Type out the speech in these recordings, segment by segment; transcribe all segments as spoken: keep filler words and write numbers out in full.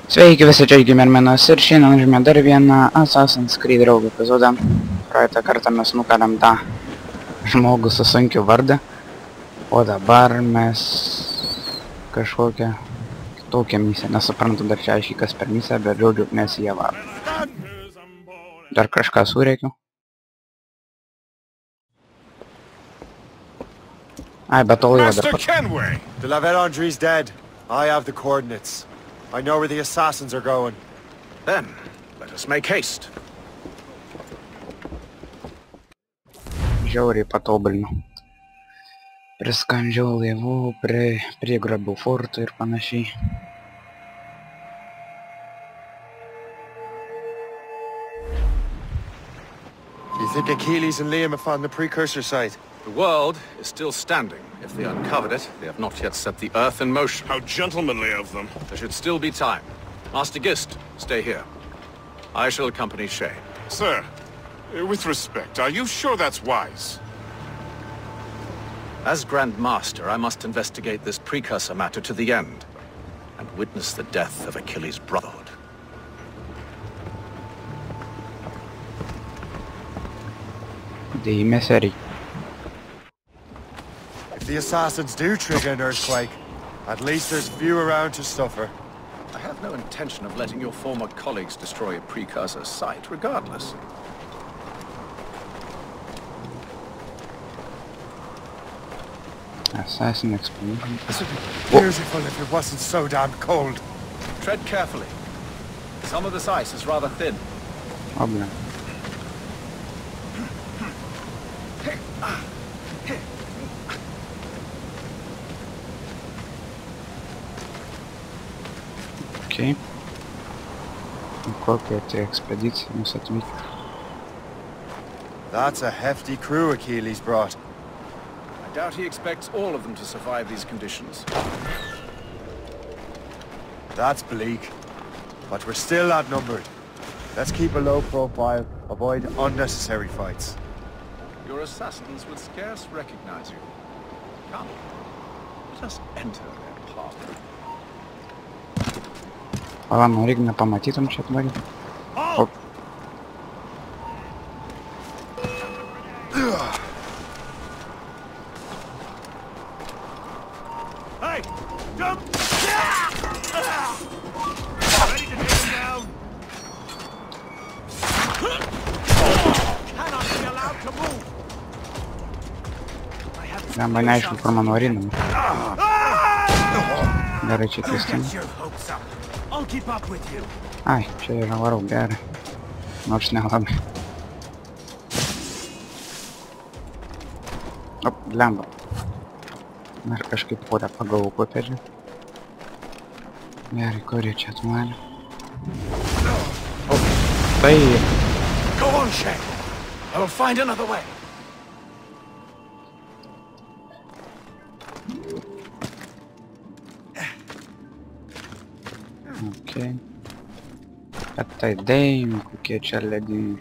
Sveiki visi, čia Gimermenas ir šiandien žymė dar vieną Assassin's Creed draugų epizodą. Praeitą kartą mes nukalėm tą žmogų su sunkiu vardą, o dabar mes kažkokią kitokią misiją, nesuprantu dar čia aiškiai kas per misiją, bet žodžiu mes jie varom. Dar kažką surėkiu. Ai, bet to laivo dar pat. De la Vérendrye's dead. I have the coordinates. I know where the assassins are going. Then, let us make haste. Žiauriai patobulinau. Priskandžiau laivų, prie, priegrabiau fortų ir panašiai. You think Achilles and Liam have found the precursor site? The world is still standing. If they uncovered it, they have not yet set the earth in motion. How gentlemanly of them. There should still be time. Master Gist, stay here. I shall accompany Shay. Sir, with respect, are you sure that's wise? As Grand Master, I must investigate this precursor matter to the end, and witness the death of Achilles' brotherhood. Dėmesio reikia. If the assassins do trigger an earthquake, at least there's few around to suffer. I have no intention of letting your former colleagues destroy a precursor site, regardless. Assassin explosion. This would be beautiful if it wasn't so damn cold. Tread carefully. Some of this ice is rather thin. Problem. Окей. Kokia tai ekspedicija mus atvyko. That's a hefty crew Achilles brought. I doubt he expects all of them to survive these conditions. That's bleak. But we're still outnumbered. Let's keep a low profile, avoid unnecessary fights. Your assassins would scarce recognize you. Come, let us enter their park. Pala, nori, nepamatytum čia atvarį. O. Hey! Jump! Ready to take him down? Cannot be allowed to move. Lemba neaišku, kur mano varinam. Gerai, čia kristam. Ai, čia yra varau, gerai. Nors nelabai. Op, lemba. Dar kažkaip porę pagavau popiežių. Gerai, kur jie čia atmalė. O, tai... Go on, Shay. I will find another way. Okei. Bet tai dėjim, kokie čia lediniai.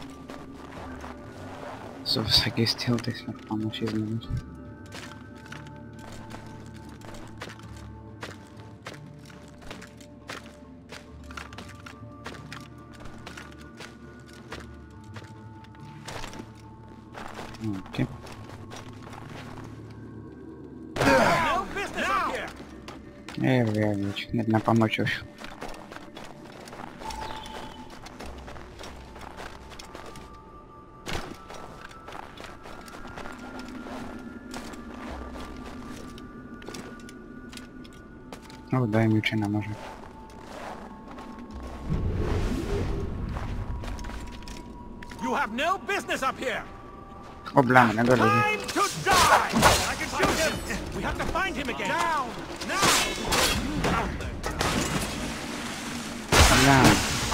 Su visokiais tiltais ir panašiais dalis. Okei. Ir vėl, čia net nepamačiau šių. O, daimių čia nemažai. You have no business up here. O, blem, negaliu. Time to die! I can shoot him! We have to find him again! Down! Now! Blem.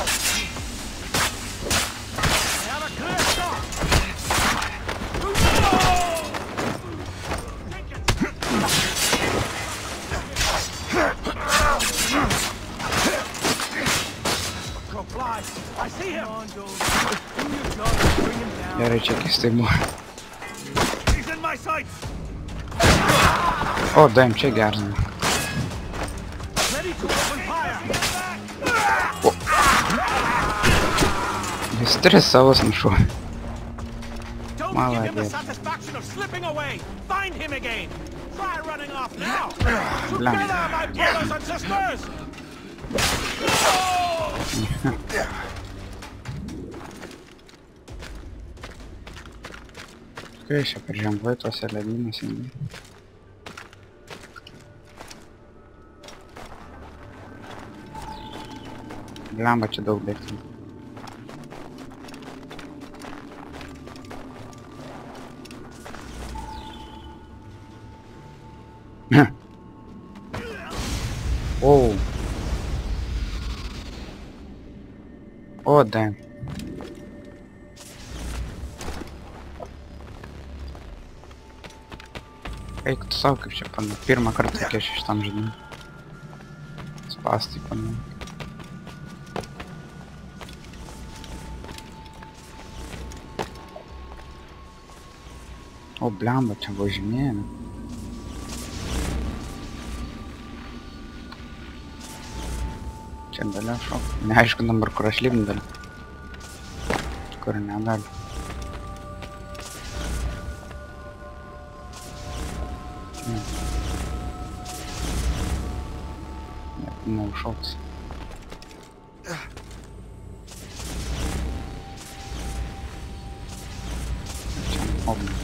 I have a clear shot! Go fly! I see him! Gerai, čia keistai buvo. He's in my sights! O, daim, čia gerzina. Ready to open fire! Стрессовался нашел. Don't give him the Молодец. satisfaction of slipping away. Find him again. Try running off now. Бля. Together, my brothers and sisters. Еще причем в эту середину семьи. Ламба чудо убегти. Оу. О, да. Ей, кто салка ще пане. Пирма карта ще ж там же не. Спасти пане. О, блямба, чем возьме. Чем дали шо? Знаешь, что номер прошли мне дали. Скоро не отдали. Нет, не ушел. Чем обман?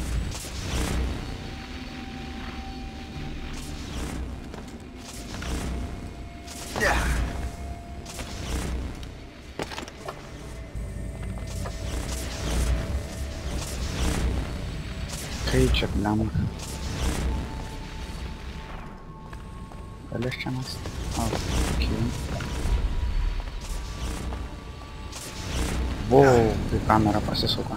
Кричат нам. Полегче нас. Окей. Воу, ты камера просто, сука.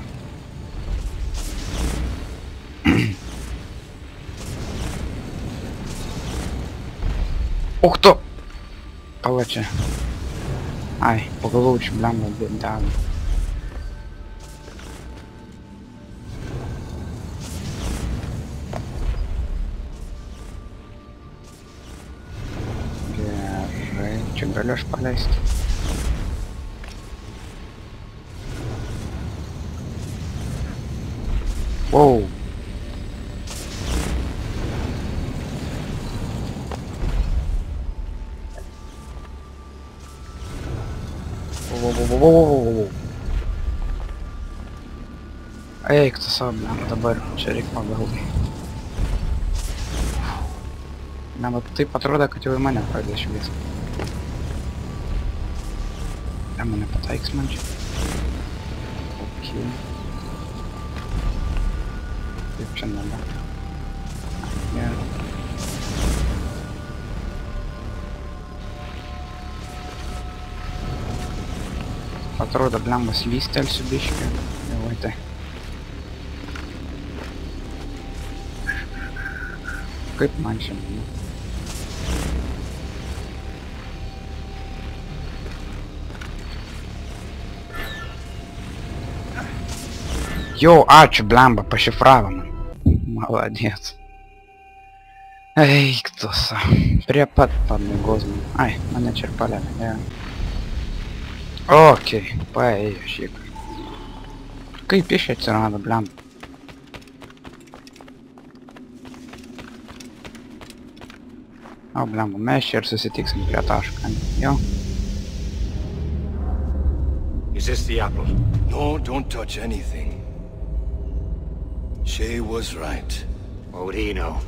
Ух ты! Палача. Ай, поголовочек, бляма, да. Че, галёшь полезть? Воу. Воу-воу-воу-воу-воу-воу. Ей, кто сам, добавил чарик побыл. Нам вот ты патрода хотел и меня пройдешь вес. А мене по X менше. Окей. Якщо не надо. Я... Патрода бляма свістель собі ще. Давайте. Кип менше. Йоу, ач, бламба, пошифровано. Молодец. Эй, кто сам? Препод падный гозман. Ай, меня черпали, я. Окей, поехали. Какие пишется надо, блям. О, блям, у меня сердце сетикс не пяташка. Йо. Is this the apple? No, don't touch anything. Shay was right. What would he know?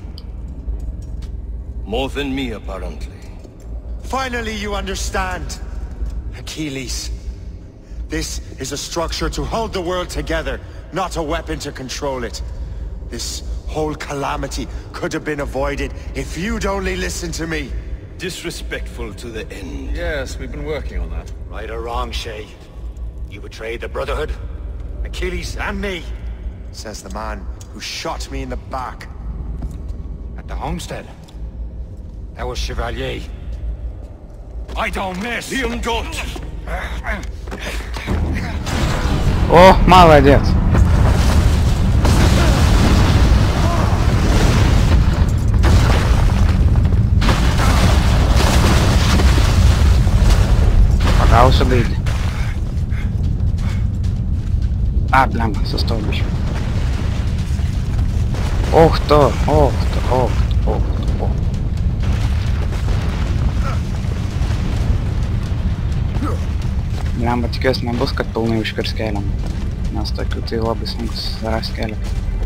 More than me, apparently. Finally you understand, Achilles. This is a structure to hold the world together, not a weapon to control it. This whole calamity could have been avoided if you'd only listened to me. Disrespectful to the end. Yes, we've been working on that. Right or wrong, Shay. You betrayed the Brotherhood, Achilles and me. Says the man who shot me in the back. At the homestead. That was Chevalier. I don't miss! Liam, don't! О, молодец. Пожалуйста, иди. А, бляма, со столбищем. Ох то, ох то, ох то, ох то, ох. Blemba, tikiuosi nebus, kad pilnai užkirs kelią. Nes tokių tai labai sunku susirasti kelią.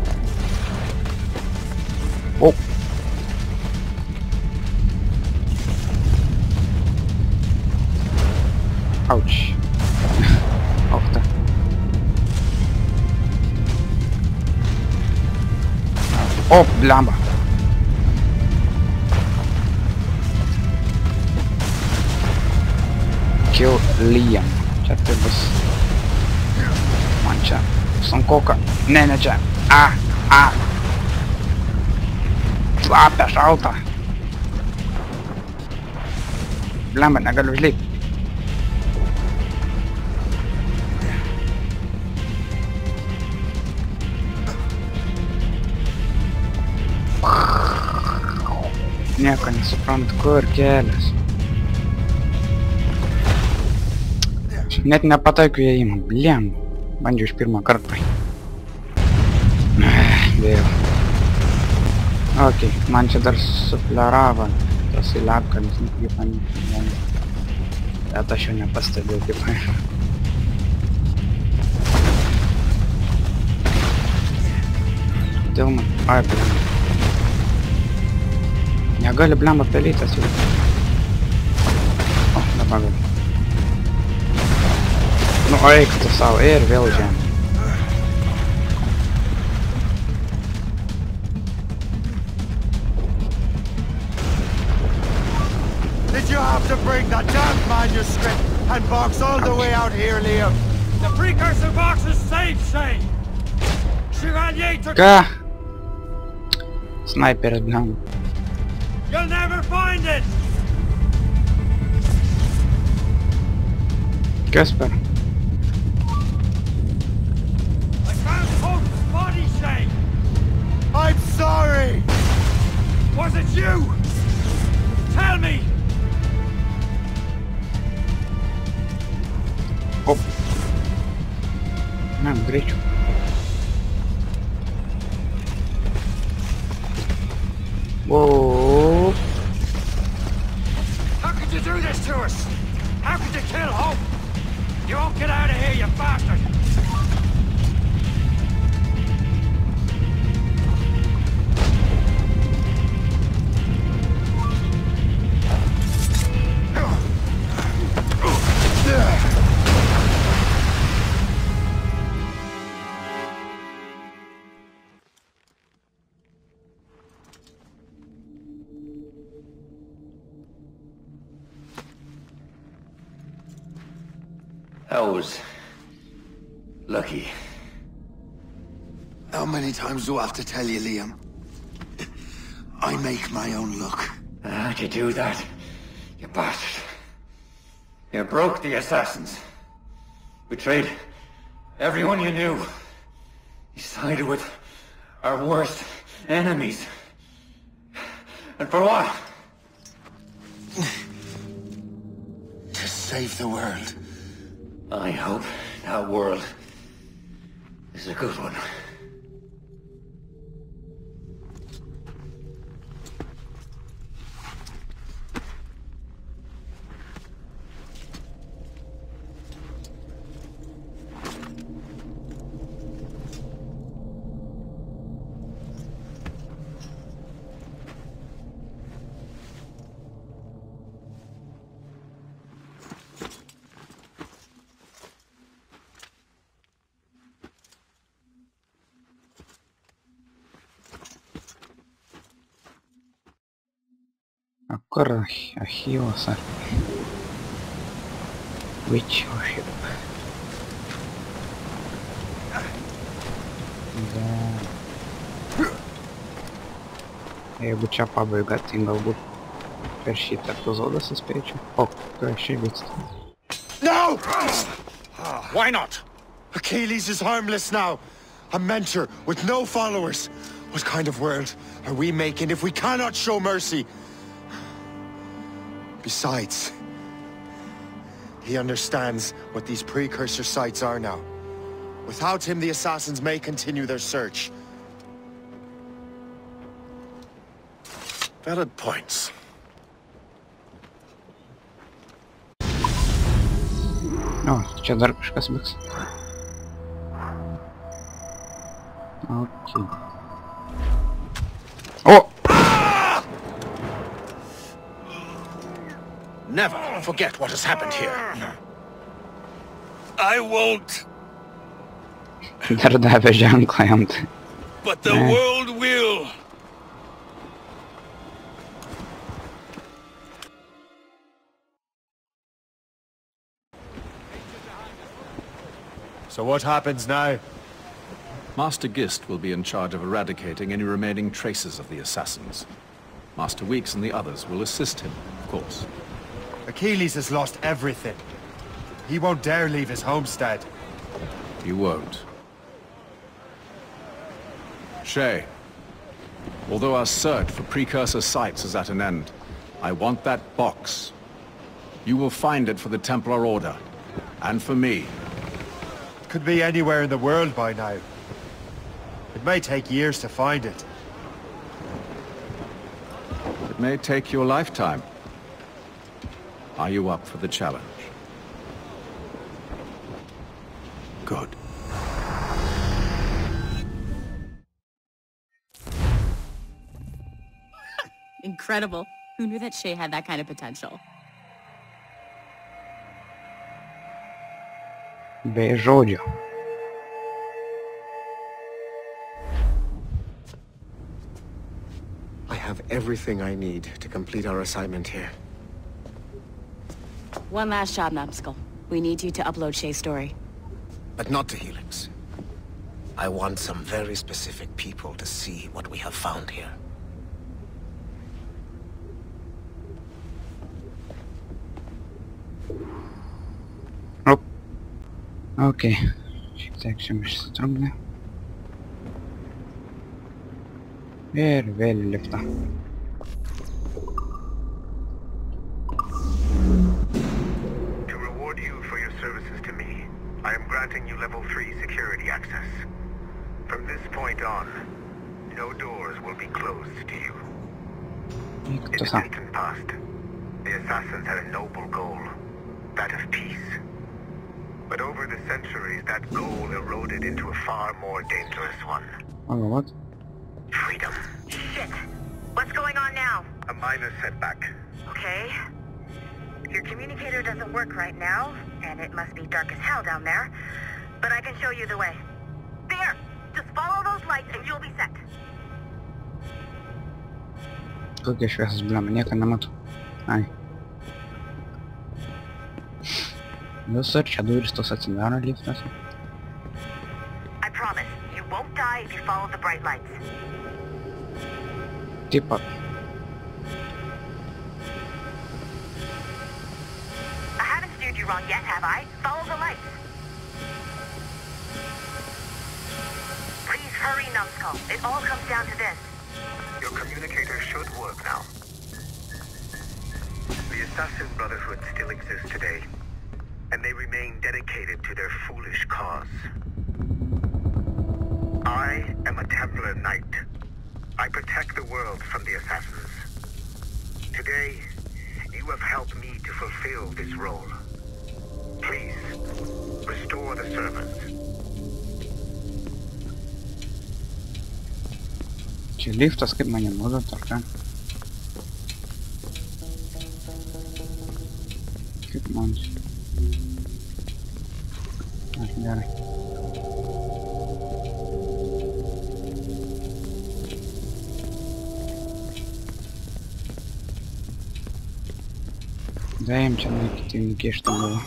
O! Auč. Och ta. O, blemba. Kill Liam. Čia tai bus. Man čia sunkoka. Ne, ne čia. A, a. Šlapia, šalta. Blemba, negaliu užlipti. Nieko nesuprantu, kur kelias. Net nepataikiu įėjimą, bliem. Bandžiau iš pirmą kartą. Vėl. Ok, man čia dar sufleravo tas įlepkalis, kaip man. Bet aš jau nepastebėjau, kaip man. Dėl man. Ai, bliem. Negali blemba pelytas jau. O, dabar gali. Nu, eik tu savo ir vėl žemė. Did you have to bring that damn manuscript and box all the way out here, Liam? The precursor box is safe, Shane. Chevalier took... Ką? Sniperis blemba. You'll never find it. Kas per? I found Hope's body, Shane. I'm sorry! Was it you? Tell me. Op. Man, greičiau. Whoa. How could you do this to us? How could you kill Hope? You won't get out of here, you bastard! That was... lucky. How many times do I have to tell you, Liam? I make my own luck. How'd you do that, you bastard? You broke the assassins. Betrayed everyone you knew. You sided with our worst enemies. And for what? To save the world. I hope that world is a good one. Kur archyvas ar... Witch worship. Da. Jeigu čia pabaiga, tai galbūt per šitą epizodą suspėčiau. O, kas čia vyksta? No! Why not? Achilles is harmless now. A mentor with no followers. What kind of world are we making if we cannot show mercy? Besides, he understands what these precursor sites are now. Without him, the assassins may continue their search. Valid points. O, čia dar kažkas vyks. Okei. O! Never forget what has happened here. I won't. Dar davė ženklą jam. But the world will. So what happens now? Master Gist will be in charge of eradicating any remaining traces of the assassins. Master Weeks and the others will assist him, of course. Achilles has lost everything. He won't dare leave his homestead. He won't. Shay, although our search for precursor sites is at an end, I want that box. You will find it for the Templar Order, and for me. It could be anywhere in the world by now. It may take years to find it. It may take your lifetime. Are you up for the challenge? Good. Incredible. Who knew that Shay had that kind of potential? Be žodžio. I have everything I need to complete our assignment here. One last job, Numbskull. We need you to upload Shay's story. But not to Helix. I want some very specific people to see what we have found here. Op. Okej. Šiek tiek čia išsitrukdė. Ir vėl į liftą. To reward you for your services to me, I am granting you level three security access. From this point on, no doors will be closed to you. In the distant past, the assassins had a noble goal, that of peace. But over the centuries, that goal eroded into a far more dangerous one. Oh, what? Freedom. Shit! What's going on now? A minor setback. Okay. Your communicator doesn't work right now, and it must be dark as hell down there. But I can show you the way. There! Just follow those lights and you'll be set. Kokie šviesas, blema, nieko nematau. Ai. Visur čia durys tos atsidaro liftas. I promise, you won't die if you follow the bright lights. Taip pat. I haven't steered you wrong yet, have I? Follow the lights. Please hurry, Numbskull. It all comes down to this. Your communicator should work now. The Assassin Brotherhood still exists today, and they remain dedicated to their foolish cause. I am a Templar Knight. I protect the world from the Assassins. Today, you have helped me to fulfill this role. Please, restore the servants. Čia liftas kaip mane nuoda, tarka. Kaip man čia. Aš gerai. Dajem čia nakyti nikėštą buvo.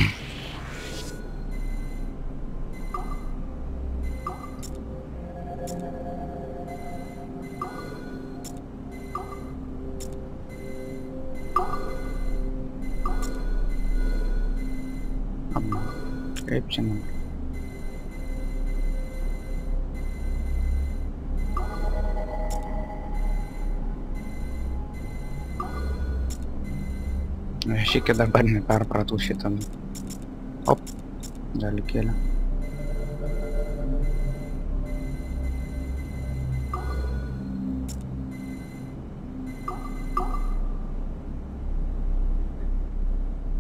Kaip čia man. Aš iki dabar neperpratau šitą. Op, dalį kėlę.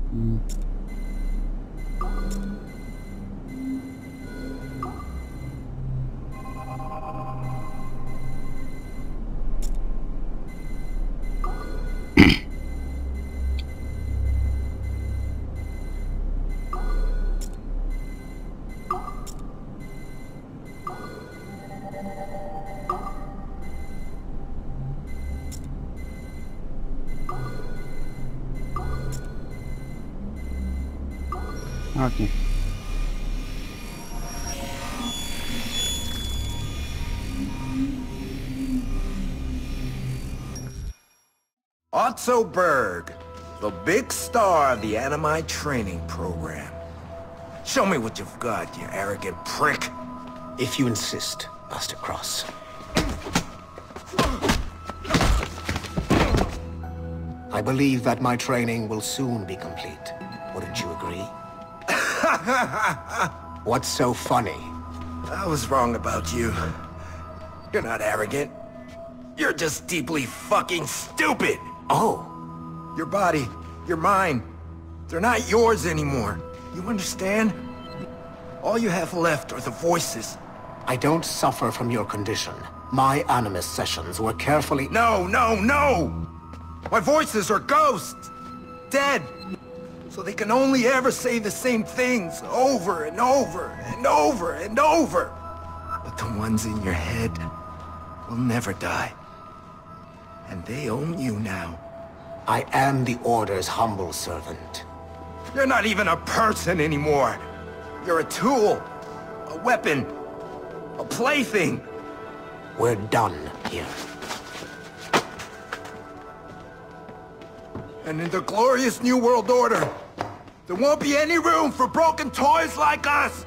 Mm. Okay. Otto Berg, the big star of the Animi training program. Show me what you've got, you arrogant prick. If you insist, Master Cross. I believe that my training will soon be complete. Wouldn't you agree? What's so funny? I was wrong about you. You're not arrogant. You're just deeply fucking stupid! Oh. Your body, your mind, they're not yours anymore. You understand? All you have left are the voices. I don't suffer from your condition. My Animus sessions were carefully... No, no, no! My voices are ghosts! Dead! So they can only ever say the same things over and over and over and over. But the ones in your head will never die. And they own you now. I am the Order's humble servant. You're not even a person anymore. You're a tool, a weapon, a plaything. We're done here. And in the glorious New World Order, there won't be any room for broken toys like us!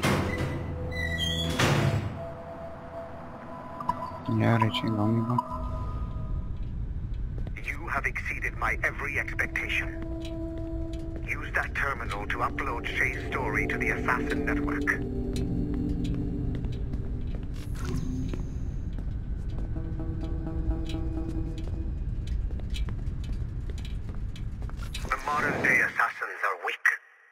Я рычагал его. You have exceeded my every expectation. Use that terminal to upload Shay's story to the Assassin Network. The modern-day assassins are weak.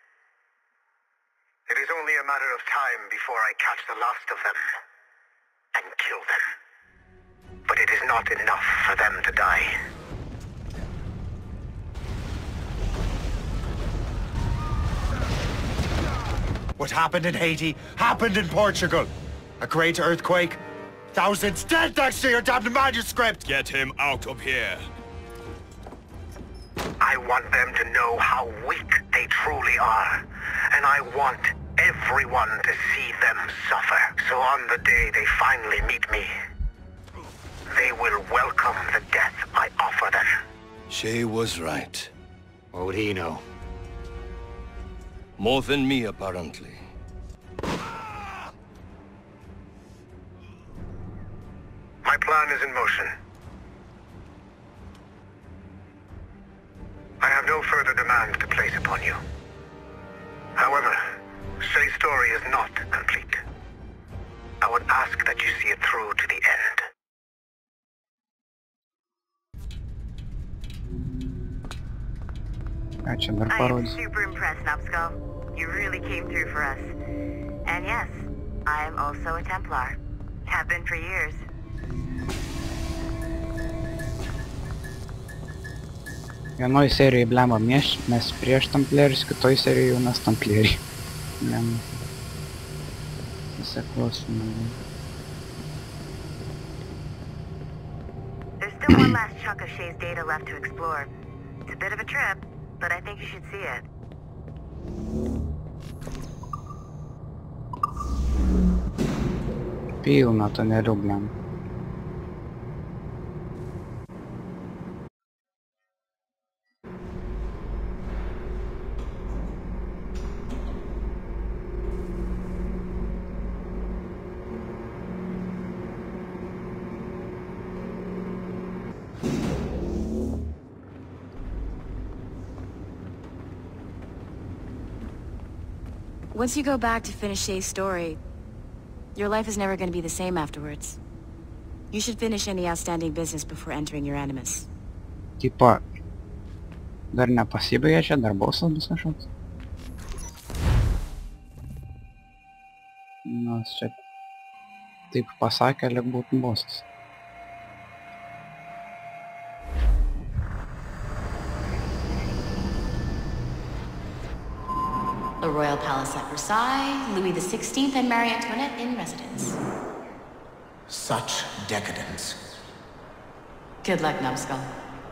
It is only a matter of time before I catch the last of them and kill them. But it is not enough for them to die. What happened in Haiti happened in Portugal. A great earthquake. Thousands dead thanks to your damned manuscript! Get him out of here. I want them to know how weak they truly are. And I want everyone to see them suffer. So on the day they finally meet me, they will welcome the death I offer them. Shay was right. What would he know? More than me, apparently. My plan is in motion. I have no further demands to place upon you. However, Shay's story is not complete. I would ask that you see it through to the end. I am super impressed, Numbskull. You really came through for us. And yes, I am also a Templar. Have been for years. Vienoj serijai blemba mes, mes prieš tamplierius, kitoj serijai jau mes tamplieriai. Blemba. Įsiklausom. There's still one last chunk of Shay's data left to explore. It's a bit of a trip, but I think you should see it. Pilna tunelių blemba. Once you go back to finish Shay's story, your life is never going to be the same afterwards. You should finish any outstanding business before entering your Animus. Типа, Dar nepasibaigė čia, dar bosas bus kažkoks. Nors čia taip pasakė, lyg būtų bosas. The Royal Palace at Versailles, Louis the sixteenth and Marie Antoinette in residence. Such decadence. Good luck, numbskull.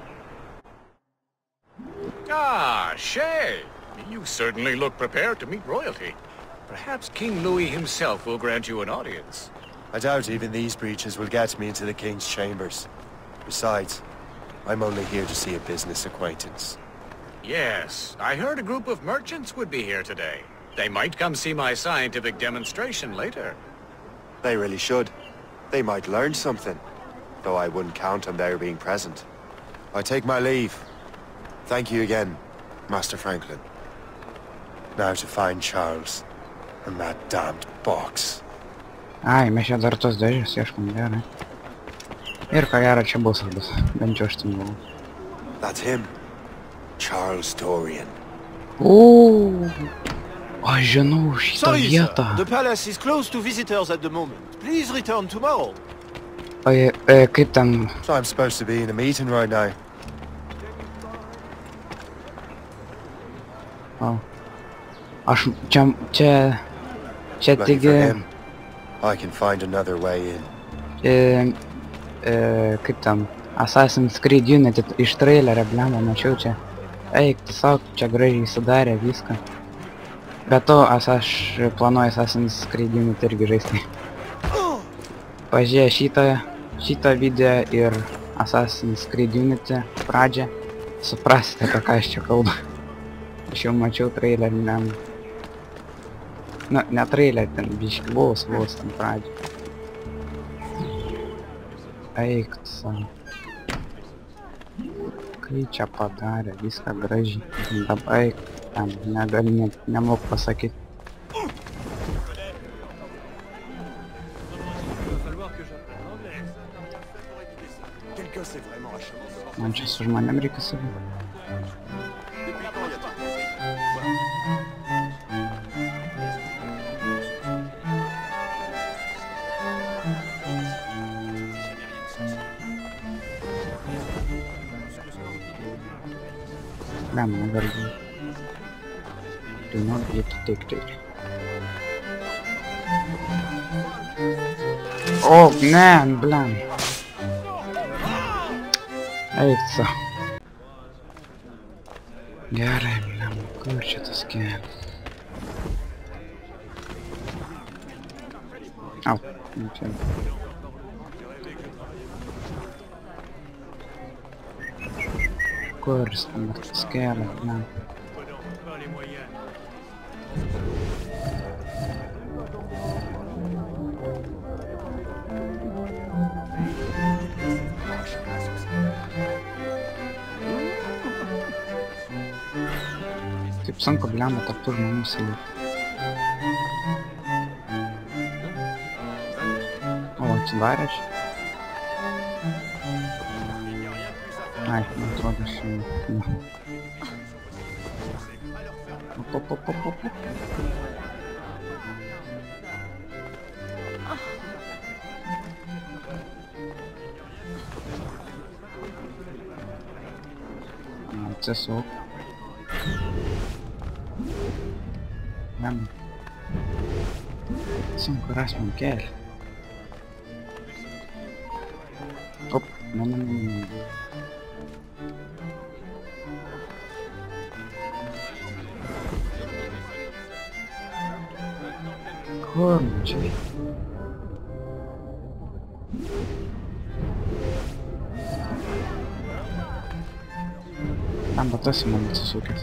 Ah, Shay! You certainly look prepared to meet royalty. Perhaps King Louis himself will grant you an audience. I doubt even these breaches will get me into the King's chambers. Besides, I'm only here to see a business acquaintance. Yes, I heard a group of merchants would be here today. They might come see my scientific demonstration later. They really should. They might learn something, though I wouldn't count on their being present. I take my leave. Thank you again, Master Franklin. Now to find Charles and that damned box. Ai, mes čia dar tos dėžės ieškom, gerai. Ir ką gero čia bus, bus. Bent jau aš ten buvau. That's him. Charles Dorian. Ooh, aš žinau šitą Sorry, vietą. sir. The palace is closed to visitors at the moment. Please return tomorrow. O, e, kaip ten... So I'm supposed to be in a meeting right now. O. Aš čia... čia... čia Lucky taigi... for him, I can find another way in. E, e, kaip ten... Assassin's Creed Unity iš trailerio, blemba, mačiau čia. Eik, tiesiog čia gražiai sudarė viską. Bet to, aš planuoju Assassin's Creed Unity irgi žaisti. Pažiūrėję šitą, šitą video ir Assassin's Creed Unity pradžią, suprasite, apie ką aš čia kalbu. Aš jau mačiau trailerį, ne... Nu, ne trailerį, ten biški vos, vos ten pradžią. Eik, tiesiog. Kai čia padarė, viską gražiai. Dabar eik, ten negali, ne, nemoku pasakyti. Man čia su žmonėm reikia savi. Blam, negaliu. Do not get addicted. Oh, man, blam. Eik, so. Gerai, blam, kur čia tas kelias? Au, čia. Kur tas kelias, blam? Taip sunku, blemba, tarp tų žmonių sėdėti. O, atsidarė čia. Ai, man atrodo, šiandien. Op, op, op, op, op. Atsisuk. Blemba. Sunku rast man kelią. Op, ne, ne, ne, ne. Kur man čia? Blemba, tas man atsisukęs.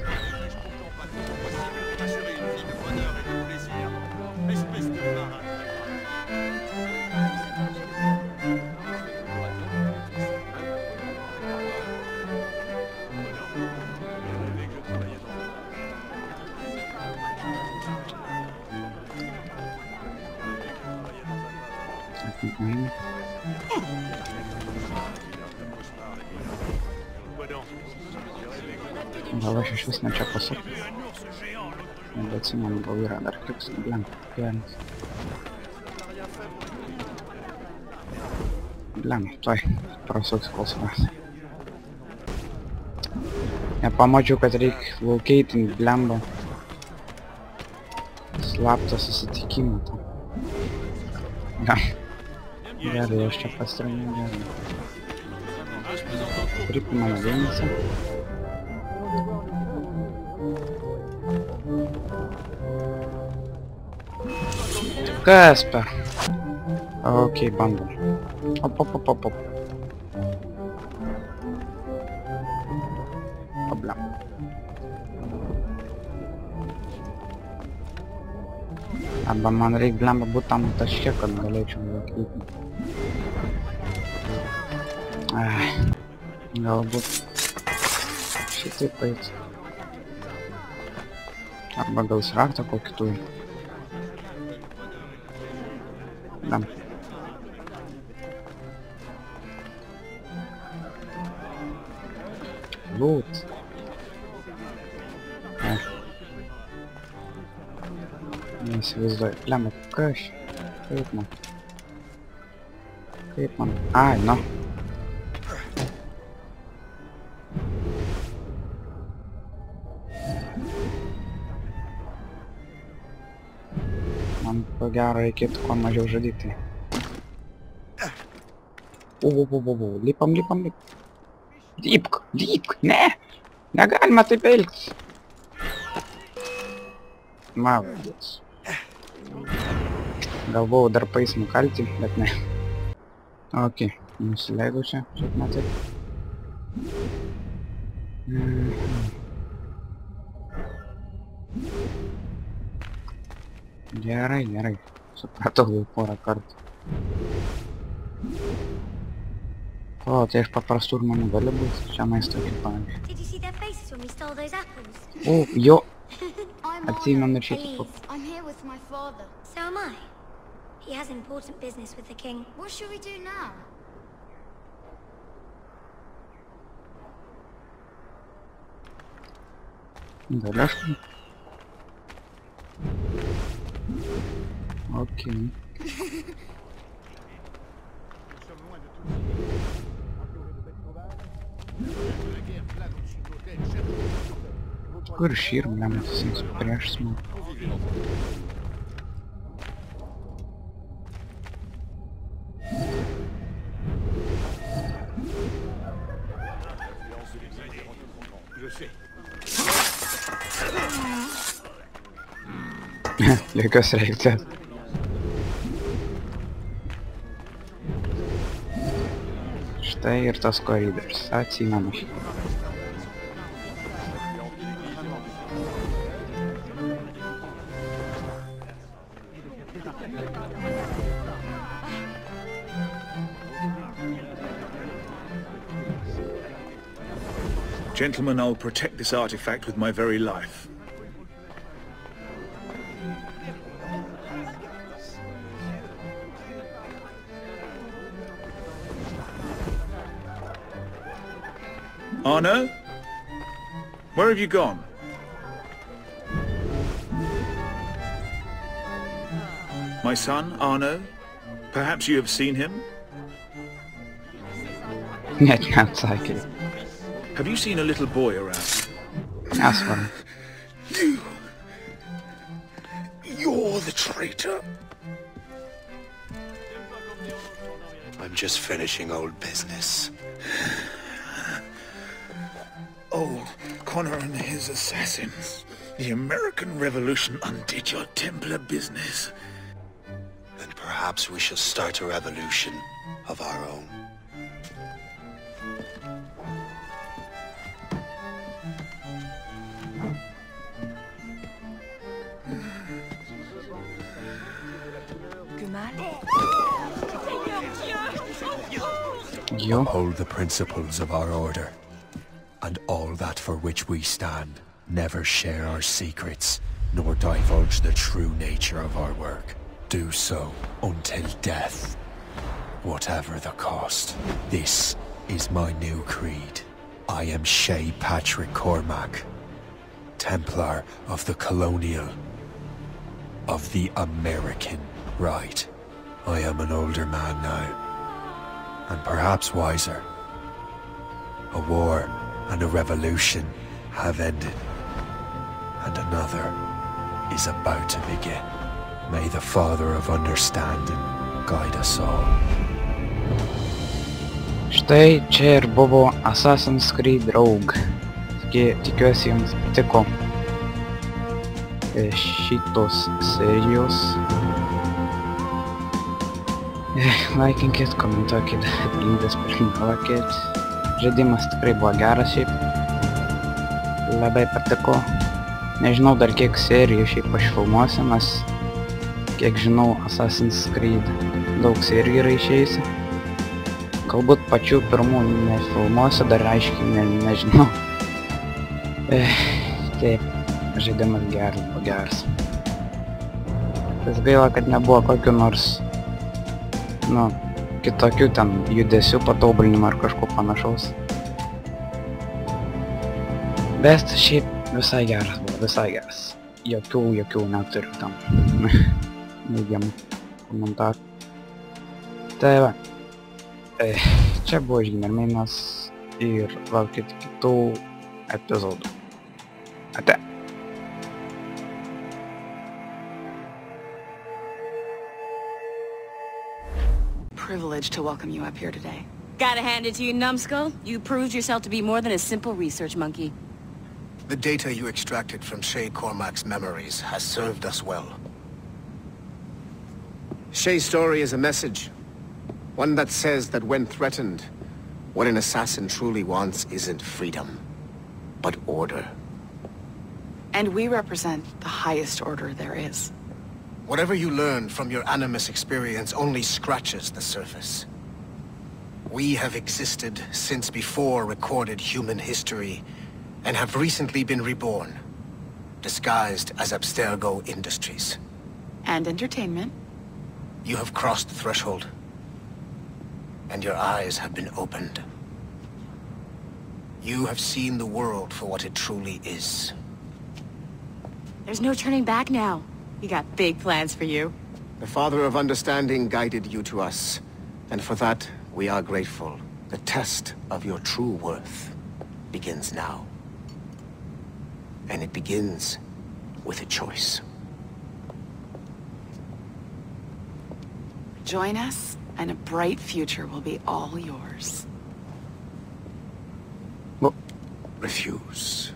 Mhm. Gal aš iš vis ne čia pasukęs. Nebeatsimenu, gal yra dar kliks, blem, geras. Blem, tuoj prasuks kol suras. Nepamačiau, kad reikia laukeitinti blemba. Slaptą susitikimą tam. Ja. Gerai, aš čia pastramiu gerai. Pripi mano dėmesį. Kas per? Okei, bandom. Op, op, op, op, op. Problem. Arba man reikia blemba būt tam taške, kad galėčiau laikyti. Ai, galbūt šitaip eit. Arba gal sraktą kokį turi. Blem. Loot. Ai. Neįsivaizduoju. Blemba, kas? Kaip man? Kaip man? Ai, nu. Man ko gero reikėtų kuo mažiau žudyti. U, u, u, u, u, lipam, lipam, lipam. Lipk, lipk, ne! Negalima taip elgtis. Maladėts. Galvojau dar pais nukalti, bet ne. Ok, nusileidau čia, šiaip ne taip. Gerai, gerai. Supratau jau porą kartų. O, tai iš paprastų žmonių gali būti. Čia maisto kaip pavyzdžiui. O, jo. Atsimenu šitą. I'm here with my father. So am I. He has important business with the king. What should we do now? Галешка. Окей. Kur šir, blem, atsisins prieš smūgį. Jokios reakcijos. Štai ir tas koridorius. Atsimenu. Gentlemen, I'll protect this artifact with my very life. Arno? Where have you gone? My son, Arno? Perhaps you have seen him? Нет, не отсакивай. Have you seen a little boy around? That's fine. You... You're the traitor. I'm just finishing old business. Old Connor and his assassins. The American Revolution undid your Templar business. Then perhaps we shall start a revolution of our own. Uphold the principles of our order, and all that for which we stand. Never share our secrets, nor divulge the true nature of our work. Do so until death, whatever the cost. This is my new creed. I am Shay Patrick Cormac, Templar of the Colonial, of the American right. I am an older man now, and perhaps wiser. A war and a revolution have ended, and another is about to begin. May the Father of Understanding guide us all. Štai čia ir buvo Assassin's Creed Rogue. Tikiuosi jums patiko šitos serijos. Laikinkit, komentuokit, dalintis, palinkuokit. Žaidimas tikrai buvo geras šiaip. Labai patiko. Nežinau dar kiek serijų šiaip aš filmuosiu, nes kiek žinau Assassin's Creed daug serijų yra išėjusi. Galbūt pačių pirmų nefilmuosiu, dar aiškiai ne, nežinau. Eh, taip, žaidimas geras, buvo geras. Tas gaila, kad nebuvo kokių nors, nu, kitokių ten judesių patobulinimų ar kažko panašaus. Bet šiaip visai geras buvo, visai geras. Jokių, jokių neturiu tam neigiamų komentarų. Tai va. E, čia buvo Žygimantas ir laukite kitų epizodų. Ate. Privileged to welcome you up here today. Gotta hand it to you, numbskull. You proved yourself to be more than a simple research monkey. The data you extracted from Shay Cormac's memories has served us well. Shay's story is a message. One that says that when threatened, what an assassin truly wants isn't freedom, but order. And we represent the highest order there is. Whatever you learned from your Animus experience only scratches the surface. We have existed since before recorded human history, and have recently been reborn, disguised as Abstergo Industries. And entertainment. You have crossed the threshold, and your eyes have been opened. You have seen the world for what it truly is. There's no turning back now. We got big plans for you. The Father of Understanding guided you to us, and for that, we are grateful. The test of your true worth begins now. And it begins with a choice. Join us, and a bright future will be all yours. Well, refuse.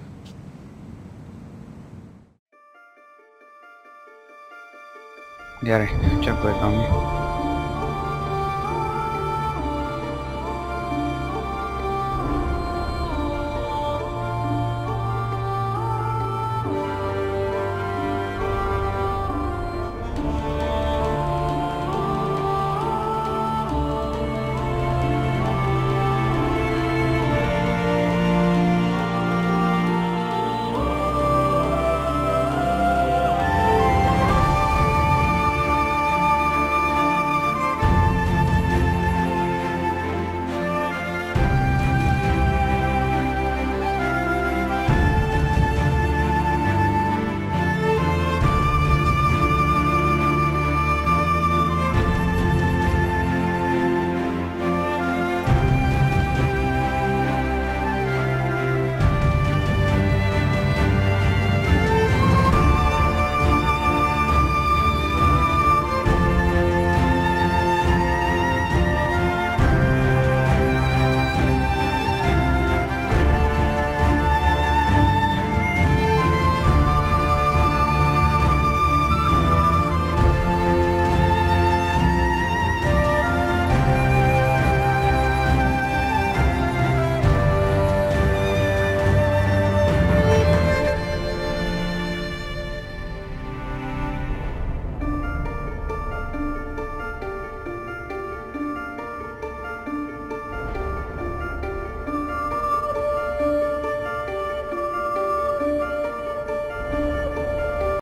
Gerai, čia paėdami.